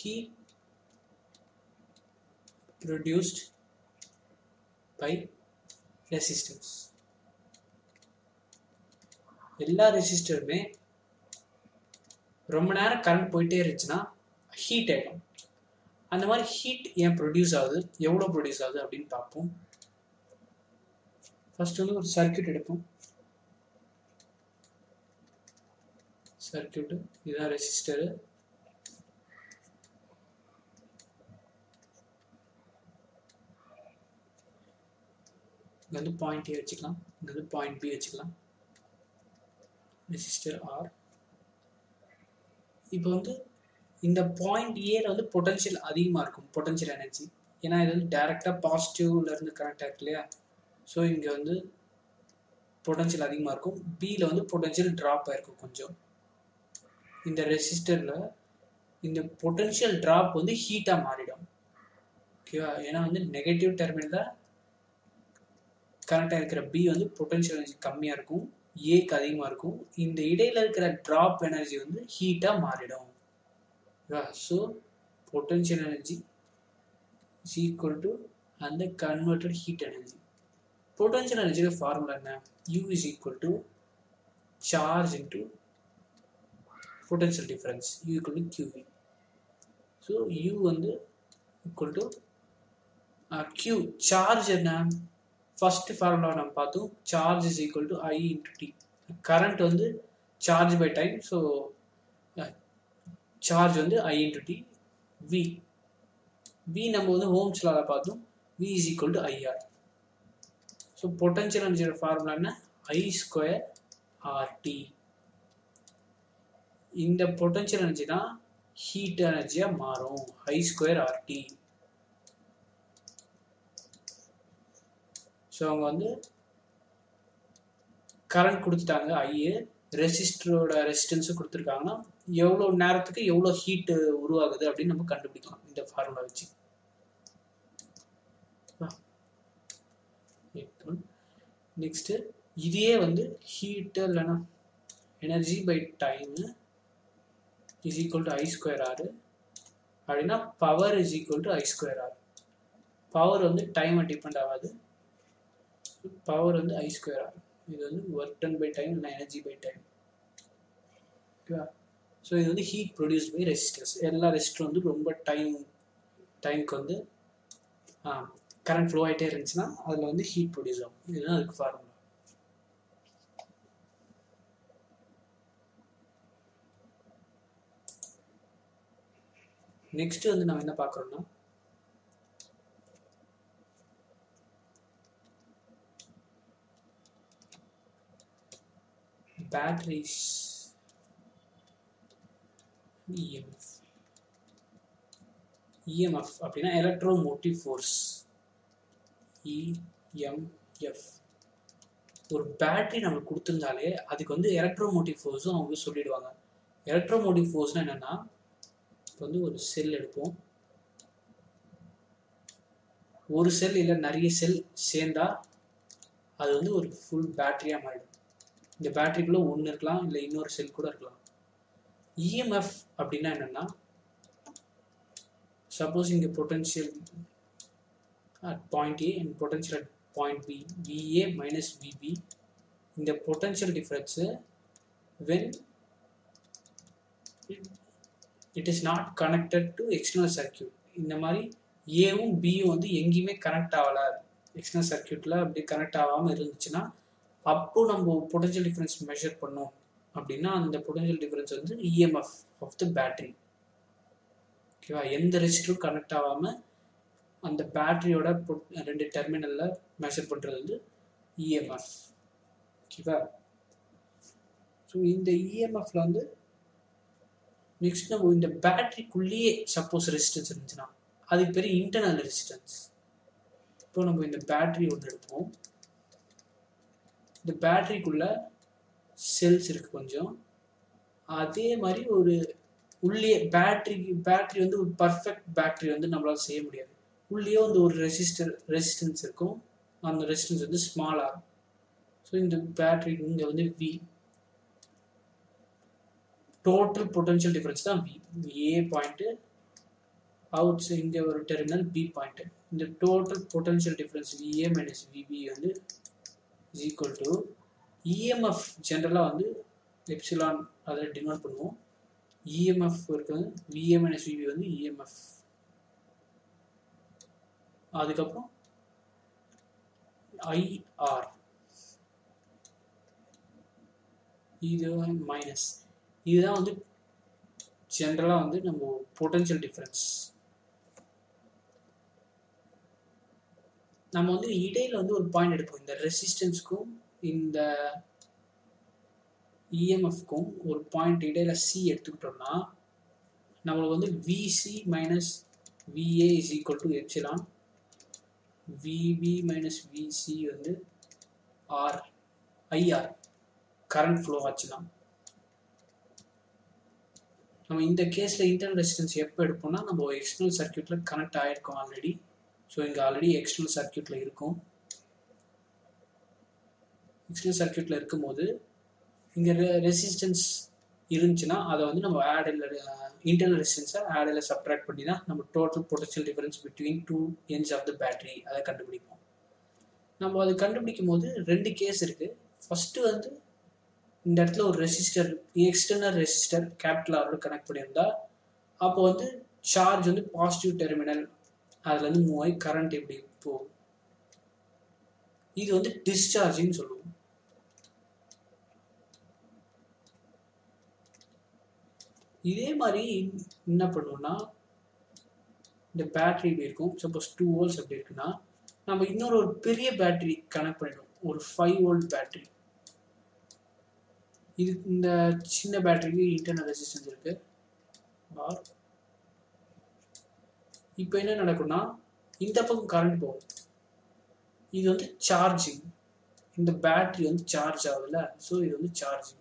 heat produced by resistance. எல்லா ரெசிஸ்டருமே ரொம்ப நேரம் கரண்ட் போயிட்டே இருந்துச்சுன்னா ஹீட் ஆகிடும். அந்த மாதிரி ஹீட் ஏன் ப்ரொடியூஸ் ஆகுது, எவ்வளோ ப்ரொடியூஸ் ஆகுது அப்படின்னு பார்ப்போம். ஃபர்ஸ்ட் வந்து ஒரு சர்க்யூட் எடுப்போம். சர்க்யூட் இதுதான் ரெசிஸ்டரு. இங்கே வந்து பாயிண்ட் ஏ வச்சுக்கலாம், இங்கே வந்து பாயிண்ட் பி வச்சுக்கலாம். Resistor R. இப்போ வந்து இந்த பாயிண்ட் ஏல வந்து பொட்டன்ஷியல் அதிகமாக இருக்கும், பொட்டன்ஷியல் எனர்ஜி. ஏன்னா இது வந்து டைரெக்டாக பாசிட்டிவ்லேருந்து கனெக்ட் ஆகிருக்கு இல்லையா. ஸோ இங்கே வந்து பொட்டன்ஷியல் அதிகமாக இருக்கும். பியில் வந்து பொட்டன்ஷியல் ட்ராப் ஆகிருக்கும் கொஞ்சம். இந்த ரெசிஸ்டரில் இந்த பொட்டன்ஷியல் ட்ராப் வந்து ஹீட்டாக மாறிடும். ஓகேவா. ஏன்னா வந்து நெகட்டிவ் டெர்மினலில் கனெக்ட் ஆகிருக்கிற பி வந்து பொட்டன்ஷியல் எனர்ஜி கம்மியாக இருக்கும், ஏக்கு அதிகமாக இருக்கும். இந்த இடையில இருக்கிற ட்ராப் எனர்ஜி வந்து ஹீட்டாக மாறிடும். So potential energy is equal to அந்த கன்வெர்டட் ஹீட் எனர்ஜி. பொட்டன்ஷியல் எனர்ஜியோட ஃபார்முலா என்ன? U is equal to charge into potential difference. U equal to QV. So U வந்து equal to Q. Charge என்ன? First formula நம்ம பார்த்தோம். Charge is equal to I into T. Current வந்து charge by time. So charge வந்து I into T. V நம்ம வந்து ohms லால பார்த்தோம். V is equal to IR. So potential எனர்ஜியோட ஃபார்முலா என்ன? I square RT. இந்த பொட்டன்ஷியல் எனர்ஜி தான் ஹீட் எனர்ஜியாக மாறும். I square RT. ஸோ அவங்க வந்து கரண்ட் கொடுத்துட்டாங்க I, ரெசிஸ்டரோட ரெசிஸ்டன்ஸும் கொடுத்துருக்காங்கன்னா எவ்வளோ நேரத்துக்கு எவ்வளோ ஹீட்டு உருவாகுது அப்படின்னு நம்ம கண்டுபிடிக்கலாம் இந்த ஃபார்முலா வச்சு. நெக்ஸ்ட் இதே வந்து ஹீட் இல்லைன்னா energy by time is equal to I square R அப்படின்னா power is equal to I square R. Power வந்து டைமை டிபெண்ட் ஆகாது, பவர் வந்து I ஸ்கொயர் R. இது வந்து ஒர்க் டன் பை டைம் இல்லை எனர்ஜி பை டைம். ஓகேவா. ஸோ இது வந்து ஹீட் ப்ரொடியூஸ் பை ரெசிஸ்டர்ஸ். எல்லா ரெசிஸ்டரும் வந்து ரொம்ப டைமுக்கு வந்து கரண்ட் ஃப்ளோ ஆகிட்டே இருந்துச்சுன்னா அதில் வந்து ஹீட் ப்ரொடியூஸ் ஆகும். இதுதான் அதுக்கு ஃபார்முலா. நெக்ஸ்ட் வந்து நம்ம என்ன பார்க்குறோம்னா பேட்டரிஸ் EMF அப்படின்னா எலக்ட்ரோமோட்டிவ் ஃபோர்ஸ். EMF ஒரு பேட்டரி நமக்கு கொடுத்துருந்தாலே அதுக்கு வந்து எலக்ட்ரோமோட்டிவ் ஃபோர்ஸும் அவங்க சொல்லிடுவாங்க. எலக்ட்ரோமோட்டிவ் ஃபோர்ஸ்னா என்னன்னா, இப்போ வந்து ஒரு செல் எடுப்போம், ஒரு செல் இல்லை நிறைய செல் சேர்ந்தா அது வந்து ஒரு ஃபுல் பேட்டரியாக மாறிடும். இந்த பேட்டரிக்குள்ளே ஒன்று இருக்கலாம், இல்லை இன்னொரு செல் கூட இருக்கலாம். EMF அப்படின்னா என்னென்னா, சப்போஸ் இங்கே potential at point A and potential at point B, VA minus VB. இந்த potential difference when it is not connected to external circuit. இந்த மாதிரி ஏவும் பியும் வந்து எங்கேயுமே கனெக்ட் ஆகலை, எக்ஸ்டர்னல் சர்க்கியூட்டில் அப்படி கனெக்ட் ஆகாமல் இருந்துச்சுன்னா அப்போ நம்ம பொட்டன்ஷியல் டிஃபரன்ஸ் மெஷர் பண்ணோம் அப்படின்னா அந்த பொட்டன்ஷியல் டிஃபரன்ஸ் வந்து EMF ஆஃப் த பேட்டரி. ஓகேவா. எந்த ரெசிஸ்டரும் கனெக்ட் ஆகாமல் அந்த பேட்டரியோட ரெண்டு டெர்மினலில் மெஷர் பண்ணுறது வந்து EMF. ஓகேவா. ஸோ இந்த EMFல வந்து நெக்ஸ்ட் நம்ம இந்த பேட்டரிக்குள்ளேயே சப்போஸ் ரெசிஸ்டன்ஸ் இருந்துச்சுன்னா அதுக்கு பேர் இன்டர்னல் ரெசிஸ்டன்ஸ். இப்போ நம்ம இந்த பேட்டரி ஒன்று எடுப்போம், இந்த பேட்டரிக்குள்ள செல்ஸ் இருக்கு கொஞ்சம். அதே மாதிரி ஒரு உள்ளே பேட்டரி வந்து ஒரு பர்ஃபெக்ட் பேட்டரி வந்து நம்மளால செய்ய முடியாது. உள்ளே வந்து ஒரு ரெசிஸ்டன்ஸ் இருக்கும், அந்த ரெசிஸ்டன்ஸ் வந்து ஸ்மாலாக இருக்கும். ஸோ இந்த பேட்டரி இங்கே வந்து V, டோட்டல் பொட்டன்ஷியல் டிஃபரன்ஸ் தான் V. A பாயிண்ட்டு outside இங்கே ஒரு டெர்மினல் பி பாயிண்ட். இந்த total potential difference VA minus VB வந்து is equal to EMF ஜென்ரலாக வந்து எப்சிலான் அதில் டினோட் பண்ணுவோம். EMF இருக்கிறது VA மைனஸ் VB வந்து EMF. அதுக்கப்புறம் IR இது மைனஸ். இதுதான் வந்து ஜென்ரலாக வந்து நம்ம பொட்டன்ஷியல் டிஃபரன்ஸ். நம்ம வந்து இடையில வந்து ஒரு பாயிண்ட் எடுப்போம். இந்த ரெசிஸ்டன்ஸ்க்கும் இந்த இஎம்எஃப்க்கும் ஒரு பாயிண்ட் இடையில சி எடுத்துக்கிட்டோம்னா நம்மளுக்கு வந்து VC minus VA is equal to epsilon, VB minus VC வந்து ஆர் ஐஆர் கரண்ட் ஃப்ளோ ஆச்சுன்னா. நம்ம இந்த கேஸில் இன்டர்னல் ரெசிஸ்டன்ஸ் எப்போ எடுப்போம்னா நம்ம எக்ஸ்டர்னல் சர்க்யூட்டில் கனெக்ட் ஆகிருக்கோம் ஆல்ரெடி. ஸோ இங்கே ஆல்ரெடி எக்ஸ்டர்னல் சர்க்யூட்டில் இருக்கும். எக்ஸ்டர்னல் சர்க்யூட்டில் இருக்கும்போது இங்கே ரெசிஸ்டன்ஸ் இருந்துச்சுன்னா அதை வந்து நம்ம இன்டர்னல் ரெசிஸ்டன்ஸை ஆடில் சப்ட்ராக்ட் பண்ணி தான் நம்ம total potential difference between two ends of the battery அதை கண்டுபிடிப்போம். நம்ம அதை கண்டுபிடிக்கும் போது ரெண்டு கேஸ் இருக்குது. ஃபஸ்ட்டு வந்து இந்த இடத்துல ஒரு ரெசிஸ்டர் எக்ஸ்டர்னல் ரெசிஸ்டர் கேபிட்டல் ஆரோட கனெக்ட் பண்ணியிருந்தா அப்போ வந்து சார்ஜ் வந்து பாசிட்டிவ் டெர்மினல் அதுலேருந்து மூவ் ஆகி கரண்ட் எப்படி போகும். இது வந்து டிஸ்சார்ஜின்னு சொல்லுவோம். இதே மாதிரி என்ன பண்ணுவோம்னா இந்த பேட்டரி இப்படி இருக்கும். சப்போஸ் 2 volts அப்படி இருக்குன்னா நம்ம இன்னொரு ஒரு பெரிய பேட்டரி கனெக்ட் பண்ணிடுவோம், ஒரு 5 volt பேட்டரி. இது இந்த சின்ன பேட்டரிக்கு இன்டர்னல் ரெசிஸ்டன்ஸ் இருக்கு. இப்போ என்ன நடக்கும்னா இந்த பக்கம் கரண்ட் போகும். இது வந்து சார்ஜிங். இந்த பேட்டரி வந்து சார்ஜ் ஆகுதுல்ல, ஸோ இது வந்து சார்ஜிங்.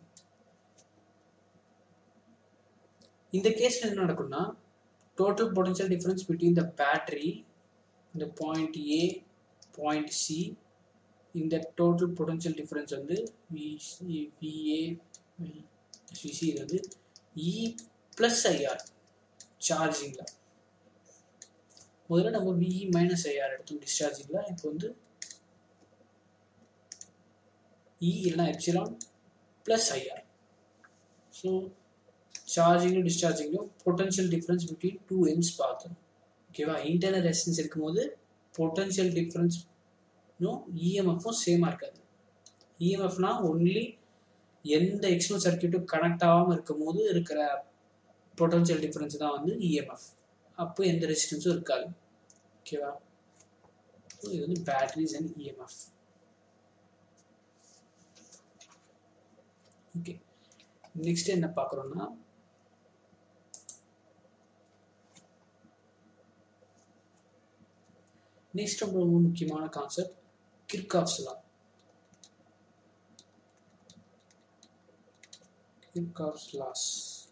இந்த கேஸில் என்ன நடக்கும்னா total potential difference between the battery இந்த பாயிண்ட் ஏ பாயிண்ட் சி, இந்த டோட்டல் பொட்டன்ஷியல் டிஃபரன்ஸ் வந்து விஏ சிசி இது வந்து இ ப்ளஸ் ஐஆர் சார்ஜிங்கில். முதல்ல நம்ம விஇ மைனஸ் ஐஆர் எடுத்தோம் டிஸ்சார்ஜிங்கில். இப்போ வந்து இ இல்லைனா எப்சிலான் ப்ளஸ் ஐஆர். ஸோ சார்ஜிங்கும் டிஸ்சார்ஜிங்கும் potential difference between two ends பார்த்தோம். ஓகேவா? இன்டர்னல் ரெசிஸ்டன்ஸ் இருக்கும்போது பொட்டன்ஷியல் டிஃபரன்ஸும் இஎம்எஃப்பும் சேமாக இருக்காது. இஎம்எஃப்னா ஒன்லி எந்த எக்ஸ்டர்னல் சர்க்யூட்டும் கனெக்ட் ஆகாமல் இருக்கும் போது இருக்கிற பொட்டன்ஷியல் டிஃபரன்ஸ் தான் வந்து இஎம்எஃப். அப்போ எந்த ரெசிஸ்டன்ஸும் இருக்காது. ஓகேவா? இது வந்து batteries and EMF. Okay, next என்ன பார்க்குறோம்னா நெக்ஸ்ட் ரொம்ப முக்கியமான கான்செப்ட் கிர்காஃப்ஸ் லா. கிர்காஃப்ஸ் லாஸ்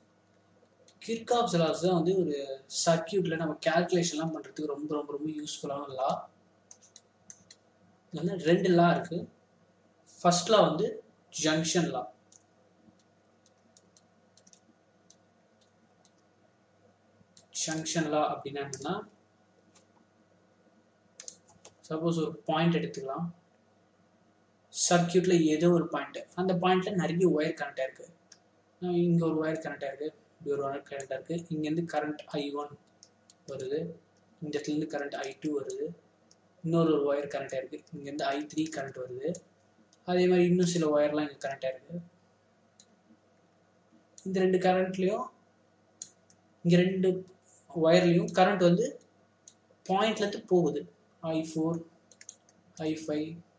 தான் வந்து ஒரு சர்க்கியூட்டில் நம்ம கேல்குலேஷன்லாம் பண்ணுறதுக்கு ரொம்ப ரொம்ப ரொம்ப யூஸ்ஃபுல்லான லா. வந்து 2 லா இருக்குது. ஃபர்ஸ்ட் லா வந்து ஜங்ஷன் லா. ஜங்ஷன் லா அப்படின்னா என்னன்னா, சப்போஸ் ஒரு பாயிண்ட் எடுத்துக்கலாம். சர்க்கியூட்டில் ஏதோ ஒரு பாயிண்ட், அந்த பாயிண்டில் நிறைய ஒயர் கனெக்ட் ஆயிருக்கு. இங்கே ஒரு ஒயர் கனெக்ட் ஆயிருக்கு, இப்படி ஒரு ஒயர் கனெக்ட் ஆயிருக்கு. இங்கேருந்து கரண்ட் I1 வருது, இந்த இடத்துலேருந்து கரண்ட் I2 வருது. இன்னொரு ஒயர் கனெக்ட் ஆயிருக்கு, இங்கேருந்து I3 கரண்ட் வருது. அதே மாதிரி இன்னும் சில ஒயர்லாம் இங்கே கனெக்ட் ஆயிருக்கு. இந்த 2 கரண்ட்லேயும் இங்கே 2 ஒயர்லேயும் கரண்ட் வந்து பாயிண்ட்லேருந்து போகுது. I4 I5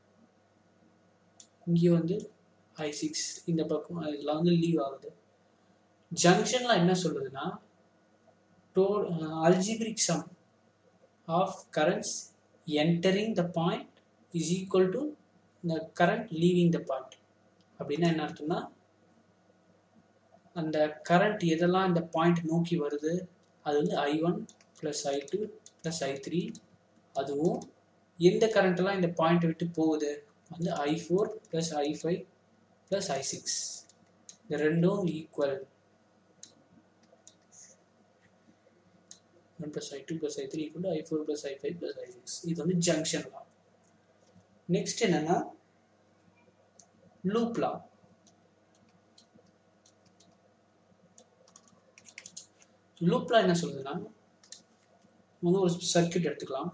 இங்கே வந்து I6 இந்த பக்கம் இதெல்லாம் வந்து லீவ் ஆகுது. ஜங்ஷன்லாம் என்ன சொல்லுதுன்னா algebraic sum of currents entering the point is equal to the current leaving the point. அப்படின்னா என்ன அர்த்தம்னா அந்த கரண்ட் எதெல்லாம் இந்த பாயிண்ட் நோக்கி வருது அது வந்து I1 plus I2 plus I3. அதுவும் எந்த கரண்ட்லாம் இந்த பாயிண்ட் விட்டு போகுது வந்து I4 plus I5 plus I6. இந்த ரெண்டும் equal. I1 plus I2 plus I3 equal to I4 plus I5 plus I6. இது வந்து junction law. Next என்னன்னா loop law. loop law என்ன சொல்லுதுன்னா ஒரு சர்க்யூட் எடுத்துக்கலாம்.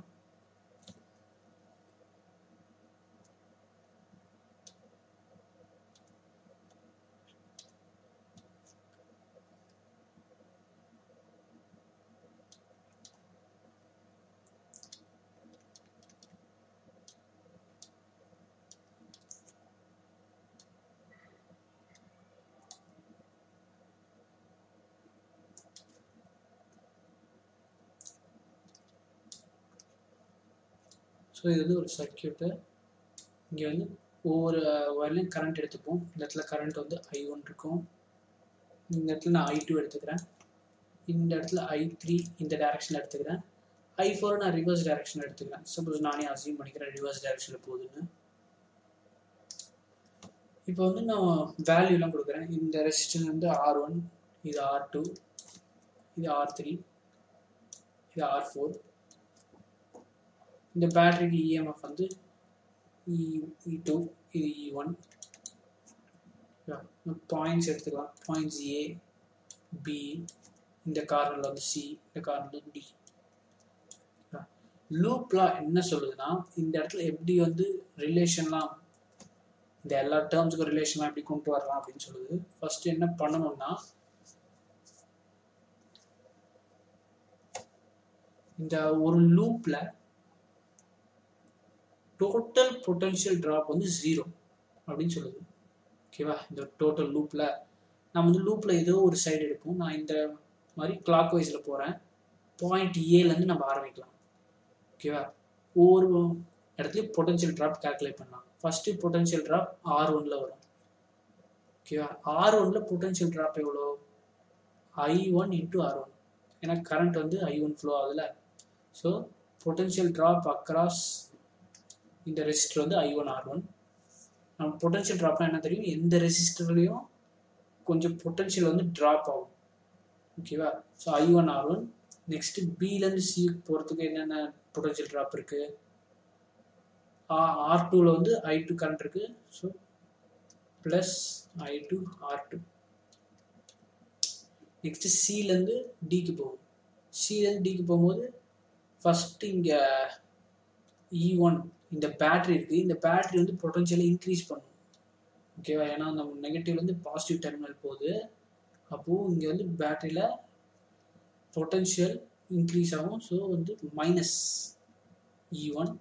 ஸோ இது வந்து ஒரு சர்க்யூட்டு. இங்கே வந்து ஒவ்வொரு வயர்லையும் கரண்ட் எடுத்துப்போம். இந்த இடத்துல கரண்ட் வந்து I1 இருக்கும். இந்த இடத்துல நான் I2 எடுத்துக்கிறேன். இந்த இடத்துல I3 இந்த டைரக்ஷனில் எடுத்துக்கிறேன். I4 நான் ரிவர்ஸ் டைரக்ஷனில் எடுத்துக்கிறேன். சப்போஸ் நானே அசியூம் பண்ணிக்கிறேன் ரிவர்ஸ் டைரக்ஷனில் போகுதுன்னு. இப்போ வந்து நான் வேல்யூலாம் கொடுக்குறேன். இந்த ரெசிஸ்டன்ஸ் வந்து R1, இது R2, இது R3, இது R4. இந்த பேட்டரிக்கு இஎம்எஃப் வந்து E2, இது E1. பாயிண்ட்ஸ் எடுத்துக்கலாம். பாயிண்ட்ஸ் A, B, இந்த கார்னரில் வந்து C, இந்த கார்னரில் D. லூப்லாம் என்ன சொல்லுதுன்னா இந்த இடத்துல எப்படி வந்து ரிலேஷன்லாம் இந்த எல்லா டேர்ம்ஸுக்கும் ரிலேஷன்லாம் எப்படி கொண்டு வரலாம் அப்படின்னு சொல்லுது. ஃபர்ஸ்ட் என்ன பண்ணணும்னா இந்த ஒரு லூப்ல டோட்டல் பொட்டன்ஷியல் ட்ராப் வந்து 0 அப்படின்னு சொல்லுது. ஓகேவா? இந்த டோட்டல் லூப்ல நம்ம வந்து லூப்ல ஏதோ ஒரு சைடு எடுப்போம். நான் இந்த மாதிரி கிளாக் வைஸ்ல போறேன். பாயிண்ட் ஏலேருந்து நம்ம ஆரம்பிக்கலாம். ஓகேவா? ஒவ்வொரு இடத்துலையும் பொட்டன்ஷியல் ட்ராப் கால்குலேட் பண்ணலாம். ஃபர்ஸ்ட் பொட்டன்ஷியல் ட்ராப் R1ல வரும். ஓகேவா? R1ல பொட்டன்ஷியல் ட்ராப் எவ்வளோ? I1 into R1. ஏன்னா கரண்ட் வந்து I1 ஃப்ளோ ஆகுதுல. ஸோ பொட்டன்ஷியல் ட்ராப் அக்ராஸ் இந்த ரெசிஸ்டர் வந்து I1 R1. நம்ம பொட்டன்ஷியல் ட்ராப்னா என்ன தெரியும்? எந்த ரெசிஸ்டர்லையும் கொஞ்சம் பொட்டன்ஷியல் வந்து ட்ராப் ஆகும். ஓகேவா? So I1 R1. Next பிலேருந்து C போகிறதுக்கு என்னென்ன பொட்டன்ஷியல் ட்ராப் இருக்கு? R2ல வந்து I2 கரண்ட் இருக்கு. So plus I2 R2. Next சிலேருந்து டிக்கு போகும். சிலேருந்து டிக்கு போகும்போது ஃபர்ஸ்ட் இங்கே E1 இந்த பேட்டரி இருக்குது. இந்த பேட்டரி வந்து பொட்டன்ஷியலை இன்க்ரீஸ் பண்ணும். ஓகேவா? ஏன்னா நம்ம நெகட்டிவ்லேருந்து பாசிட்டிவ் டெர்மினல் போகுது. அப்போது இங்கே வந்து பேட்டரியில் பொட்டன்ஷியல் இன்க்ரீஸ் ஆகும். ஸோ வந்து மைனஸ் E1.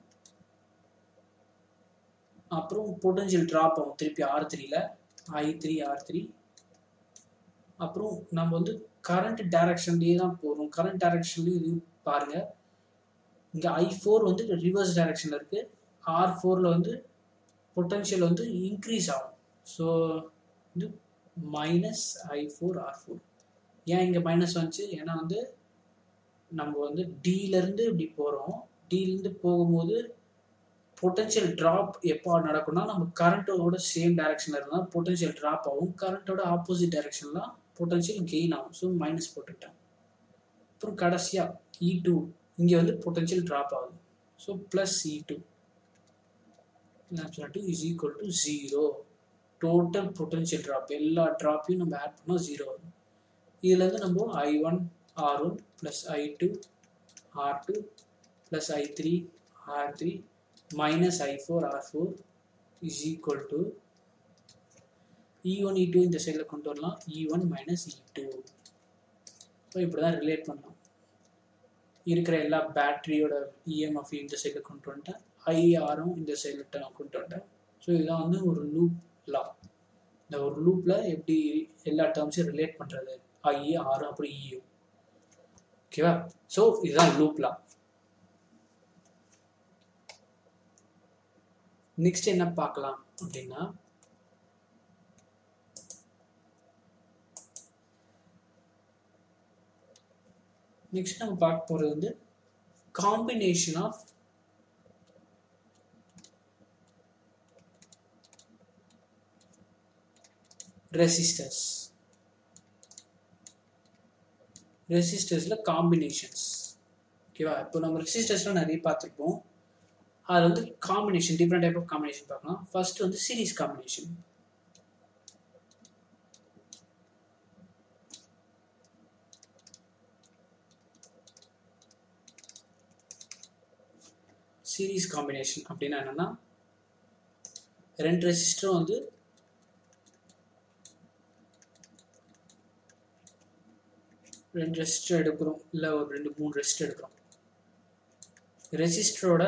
அப்புறம் பொட்டன்ஷியல் ட்ராப் ஆகும் திருப்பி R3ல I3 R3. அப்புறம் நம்ம வந்து கரண்ட் டைரக்ஷன்லேயே தான் போகிறோம். கரண்ட் டைரக்ஷன்லேயும் இது பாருங்கள். இங்கே I4 வந்து ரிவர்ஸ் டைரக்ஷனில் இருக்குது. R4ல வந்து பொட்டன்ஷியல் வந்து இன்க்ரீஸ் ஆகும். ஸோ இது மைனஸ் I4 R4. ஏன் இங்கே மைனஸ் வந்துச்சு? ஏன்னா வந்து நம்ம வந்து டீலேருந்து இப்படி போகிறோம். டீலேருந்து போகும்போது பொட்டன்ஷியல் ட்ராப் எப்போ நடக்கும்னா நம்ம கரண்ட்டோட சேம் டைரக்ஷனில் இருந்தால் பொட்டன்ஷியல் ட்ராப் ஆகும். கரண்ட்டோட ஆப்போசிட் டைரக்ஷன்லாம் பொட்டன்ஷியல் கெயின் ஆகும். ஸோ மைனஸ் போட்டுக்கிட்டேன். அப்புறம் கடைசியாக E2 இங்கே வந்து பொட்டன்ஷியல் ட்ராப் ஆகுது. So plus E2 is equal to 0. Total potential drop எல்லா ட்ராப்பையும் நம்ம ஆட் பண்ணால் 0 வரும். இதுலேருந்து நம்ம I1 R1 plus I2 R2 plus I3 R3 minus I4 R4 is equal to E1 E2 இந்த சைடில் கொண்டு வரலாம். E1 minus E2. ஸோ இப்படி தான் ரிலேட் பண்ணலாம். இருக்கிற எல்லா பேட்டரியோட இஎம்எஃப் இந்த சைடில் கொண்டு வந்துட்டேன். ஐஆரும் இந்த சைடில் நான் கொண்டு வந்துட்டேன். ஸோ இதுதான் வந்து ஒரு லூப் லா. இந்த ஒரு லூப்பில் எப்படி எல்லா டேர்ம்ஸையும் ரிலேட் பண்ணுறது, ஐ ஆர் அப்புறம் இயூ. ஓகேவா? ஸோ இதுதான் லூப் லா. நெக்ஸ்ட் என்ன பார்க்கலாம் அப்படின்னா நெக்ஸ்ட் நம்ம பார்க்க போகிறது வந்து காம்பினேஷன் ஆஃப் ரெசிஸ்டர்ஸில் காம்பினேஷன்ஸ். ஓகேவா? இப்போ நம்ம ரெசிஸ்டர்ஸ்லாம் நிறைய பார்த்துருப்போம். அது வந்து combination, different type of combination பார்க்கலாம். ஃபர்ஸ்ட் வந்து சீரிஸ் காம்பினேஷன். சீரிஸ் காம்பினேஷன் அப்படின்னா என்னன்னா, ரெண்டு ரெசிஸ்டரும் வந்து ரெண்டு ரெசிஸ்டர் எடுக்கிறோம், இல்லை ஒரு 2-3 ரெசிஸ்டர் எடுக்கிறோம். ரெசிஸ்டரோட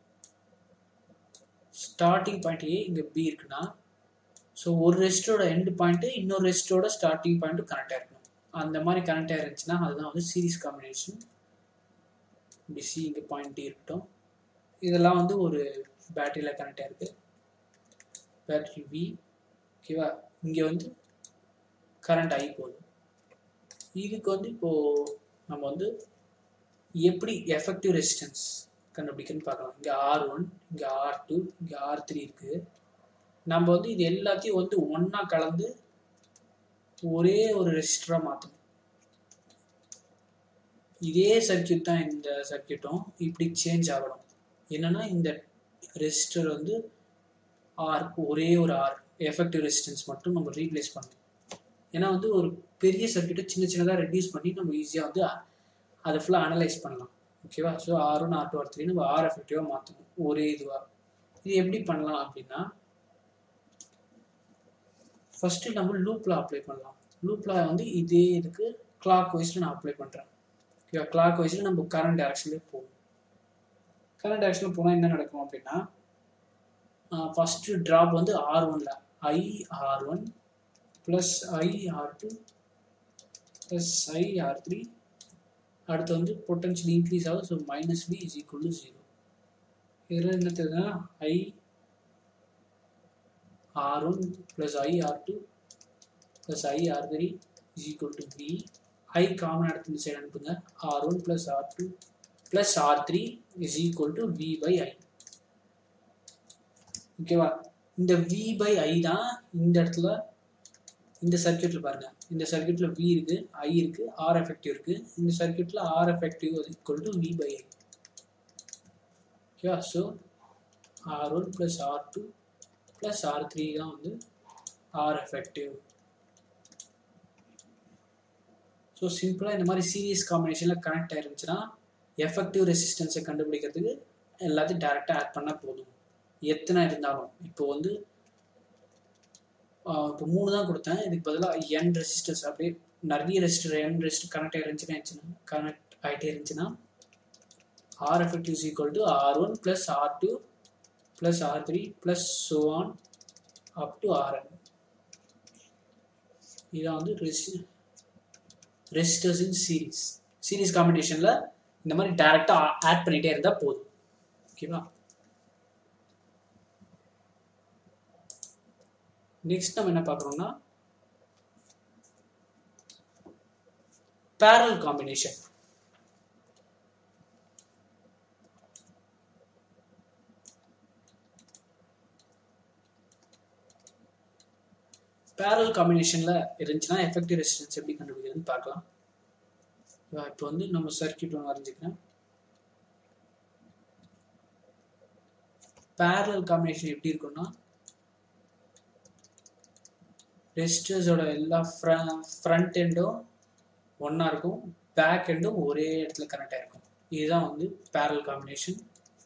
ஸ்டார்டிங் பாயிண்ட் ஏ, இங்கே பி இருக்குன்னா, ஸோ ஒரு ரெசிஸ்டரோட எண்ட் பாயிண்ட்டு இன்னொரு ரெசிஸ்டரோட ஸ்டார்டிங் பாயிண்ட்டும் கனெக்ட் ஆகிருக்கணும். அந்த மாதிரி கனெக்ட் ஆகிருந்துச்சுன்னா அதுதான் வந்து சீரிஸ் காம்பினேஷன். சி இங்கே பாயிண்ட் டி இருக்கட்டும். இதெல்லாம் வந்து ஒரு பேட்டரியில் கனெக்ட் ஆகிருக்கு, பேட்டரி வி. ஓகேவா? இங்கே வந்து கரண்ட் ஐ போகுது. இதுக்கு வந்து இப்போது நம்ம வந்து எப்படி எஃபெக்டிவ் ரெசிஸ்டன்ஸ் கண்டுபிடிக்கணும்னு பார்க்கலாம். இங்கே R1, இங்கே R2, இங்கே R3 இருக்குது. நம்ம வந்து இது எல்லாத்தையும் வந்து ஒன்றா கலந்து ஒரே ஒரு ரெசிஸ்டராக மாற்றணும். இதே சர்க்கியூட் தான் இந்த சர்க்கியூட்டும், இப்படி சேஞ்ச் ஆகணும். என்னன்னா இந்த ரெசிஸ்டர் வந்து ஆர்க்கு ஒரே ஒரு ஆர் எஃபெக்டிவ் ரெசிஸ்டன்ஸ் மட்டும் நம்ம ரீப்ளேஸ் பண்ணணும். ஏன்னா வந்து ஒரு பெரிய சர்க்கியூட்டை சின்ன சின்னதாக ரெடியூஸ் பண்ணி நம்ம ஈஸியாக வந்து அதை ஃபுல்லாக அனலைஸ் பண்ணலாம். ஓகேவா? ஸோ R1, R2, R3 நம்ம ஆர் எஃபெக்டிவாக மாற்றணும் ஒரே இதுவாக. இது எப்படி பண்ணலாம் அப்படின்னா, ஃபஸ்ட்டு நம்ம லூப்பில் அப்ளை பண்ணலாம். லூப்பில் வந்து இதே இதுக்கு கிளாக் வைஸில் நான் அப்ளை பண்ணுறேன். ஓகேவா? கிளாக் வைஸில் நம்ம கரண்ட் டைரக்ஷன்லேயே போகும். கரண்ட் டைரக்ஷனில் போனால் என்ன நடக்கும் அப்படின்னா, ஃபஸ்ட்டு ட்ராப் வந்து R1ல IR1 plus IR2 plus IR3. அடுத்து வந்து பொட்டன்ஷியல் இன்க்ரீஸ் ஆகும். So minus V is equal to 0. இதில் என்ன தெரியுதுன்னா IR1 plus IR2 plus IR3 is equal to V. I common அடுத்து இந்த சைடு அனுப்புங்க. R1 plus R2 plus R3 is equal to V by I. ஓகேவா? இந்த V by I தான் இந்த இடத்துல இந்த சர்க்கியூட்டில் பாருங்க. இந்த சர்க்கியூட்டில் V இருக்குது, I இருக்குது, R எஃபெக்டிவ் இருக்குது. இந்த சர்க்கியூட்டில் R effective equal to V by I. ஓகேவா? So R1 plus R2 plus R3 தான் வந்து R எஃபெக்டிவ். ஸோ சிம்பிளாக இந்த மாதிரி சீரியஸ் காம்பினேஷனில் கனெக்ட் ஆயிருந்துச்சுன்னா எஃபெக்டிவ் ரெசிஸ்டன்ஸை கண்டுபிடிக்கிறதுக்கு எல்லாத்தையும் டேரெக்டாக ஆட் பண்ணால் போதும், எத்தனை இருந்தாலும். இப்போ வந்து இப்போ 3 தான் கொடுத்தேன், இதுக்கு பதிலாக n ரெசிஸ்டர்ஸ், அப்படியே நிறைய ரெசிஸ்டர் n ரெசிஸ்டர் கனெக்ட் ஆகிட்டே இருந்துச்சுன்னா R effective is equal to R1 plus R2 plus R3 plus so on up to Rn. இதான் வந்து ரெசிஸ்டர்ஸ் இன் சீரிஸ் காம்பினேஷனில் இந்த மாதிரி டைரெக்டாக ஆட் பண்ணிகிட்டே இருந்தால் போதும். ஓகேவா? நெக்ஸ்ட் நம்ம என்ன பார்க்குறோம்னா parallel combination. parallel combinationல இருந்துச்சுன்னா எஃபெக்டிவ் ரெசிஸ்டன்ஸ் எப்படி கண்டுபிடிக்கிறதுன்னு பார்க்கலாம். இப்போ வந்து நம்ம சர்க்கியூட் ஒன்று வரைஞ்சிக்கிறேன். parallel combination எப்படி இருக்குன்னா, ரெசிஸ்டர்ஸோட எல்லா ஃப்ரண்ட் எண்டும் ஒன்றா இருக்கும், பேக் எண்டும் ஒரே இடத்துல கனெக்ட் ஆகிருக்கும். இதுதான் வந்து parallel combination.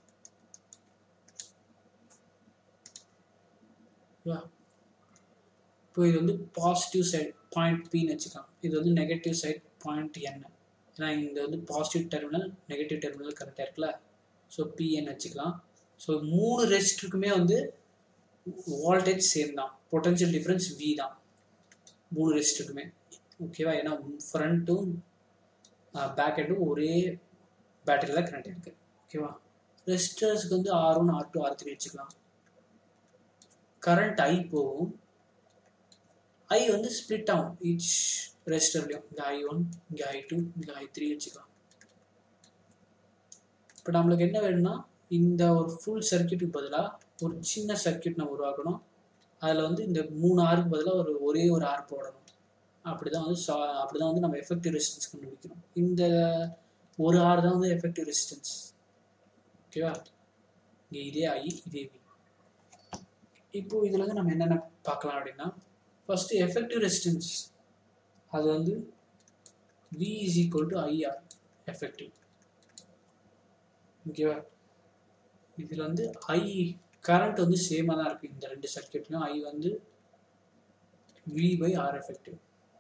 இப்போ இது வந்து பாசிட்டிவ் சைட் பாயிண்ட் பின்னு வச்சுக்கலாம், இது வந்து நெகட்டிவ் சைட் பாயிண்ட் என். ஏன்னா இங்கே வந்து positive terminal negative terminal connect ஆகிருக்குல்ல, ஸோ பிஎன் வச்சுக்கலாம். ஸோ 3 ரெசிஸ்டருக்குமே வந்து வோல்டேஜ் சேம் தான், பொட்டன்ஷியல் டிஃப்ரென்ஸ் V தான் 3 ரெசிஸ்டருக்குமே. ஓகேவா? ஏன்னா ஃப்ரண்ட்டும் பேக் எண்டும் ஒரே பேட்டரியில் கனெக்ட் ஆகிருக்கு. ஓகேவா? ரெசிஸ்டர்ஸ்க்கு வந்து R1 R2 R3 வச்சுக்கலாம். கரண்ட் I போகும், I வந்து ஸ்ப்ளிட் ஆகும் ஈச் ரெசிஸ்டர்லையும். இங்கே I1, இங்கே I2, இங்கே I3 வச்சுக்கலாம். இப்போ நம்மளுக்கு என்ன வேணும்னா, இந்த ஒரு ஃபுல் சர்க்கியூட்டுக்கு பதிலாக ஒரு சின்ன சர்க்கியூட் நம்ம உருவாக்கணும். அதில் வந்து இந்த 3 ஆருக்கு பதிலாக ஒரே ஒரு ஆர் போடணும். அப்படி தான் வந்து நம்ம எஃபெக்டிவ் ரெசிஸ்டன்ஸ் கண்டுபிடிக்கணும். இந்த ஒரு ஆர் தான் வந்து எஃபெக்டிவ் ரெசிஸ்டன்ஸ். ஓகேவா? இங்கே இதே ஐ இதே வி. இப்போ இதில் வந்து நம்ம என்னென்ன பார்க்கலாம் அப்படின்னா, ஃபஸ்ட்டு எஃபெக்டிவ் ரெசிஸ்டன்ஸ் அது வந்து V is equal to IR effective. ஓகேவா? இதில் வந்து ஐ கரண்ட் வந்து சேமாக தான் இருக்குது இந்த ரெண்டு சர்க்கியூட்லையும். ஐ வந்து V by R எஃபெக்டிவ்.